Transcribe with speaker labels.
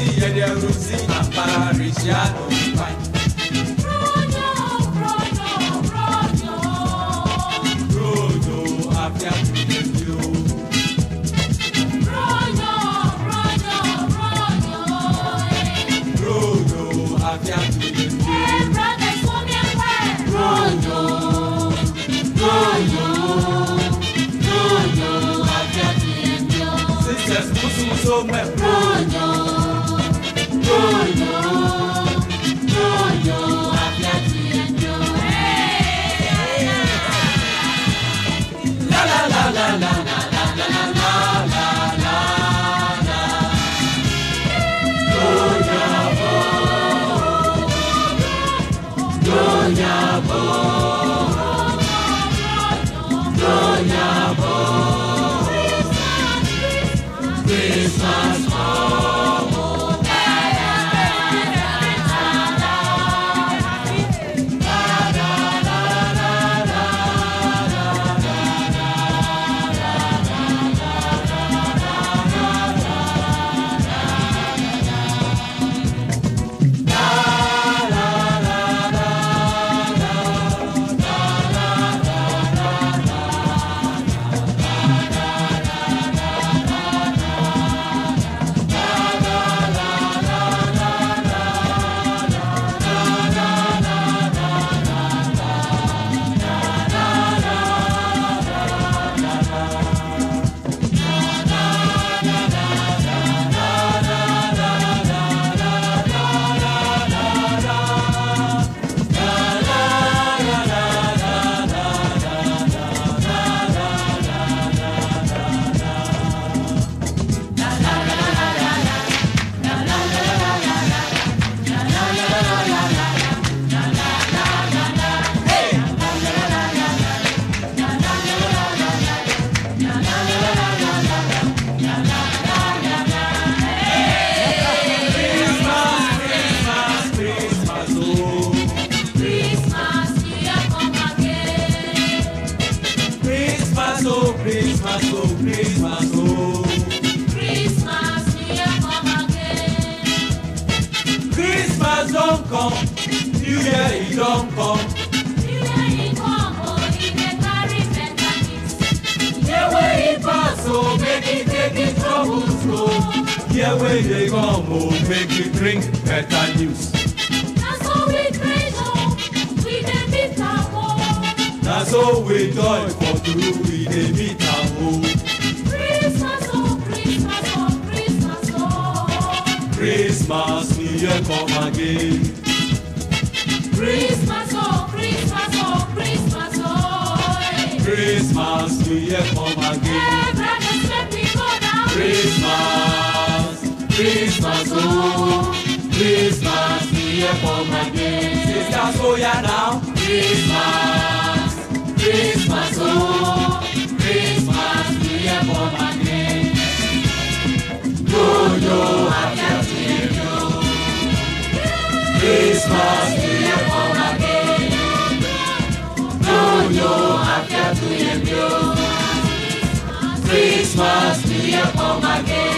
Speaker 1: e de Rusi Apariciano pai. Rojo afia tuyo. Rojo afia tuyo. Sisters musu me. Christmas don't come, New Year it don't come.
Speaker 2: New Year it come, oh, it dey carry better gifts.
Speaker 1: Year wey it pass, oh, make it take it trouble slow. Year wey dey come, oh, make it bring better news.
Speaker 2: Na so we praise, oh, we dey meet am, oh.
Speaker 1: Na so we joy for true, we dey meet am, oh.
Speaker 2: Christmas, oh, Christmas, oh, Christmas, oh.
Speaker 1: Christmas, New Year come again.
Speaker 2: Christmas, oh, Christmas, oh, Christmas, oh.
Speaker 1: Christmas, New Year come again.
Speaker 2: Hey, brothers, let me go now.
Speaker 1: Christmas, Christmas, oh, Christmas, New Year come again. Sisters, oh yeah now. Christmas, Christmas, oh, Christmas, New Year come again. Yo, happy to you. Christmas, New Year come again. Yo, happy to you. Christmas, New Year come again.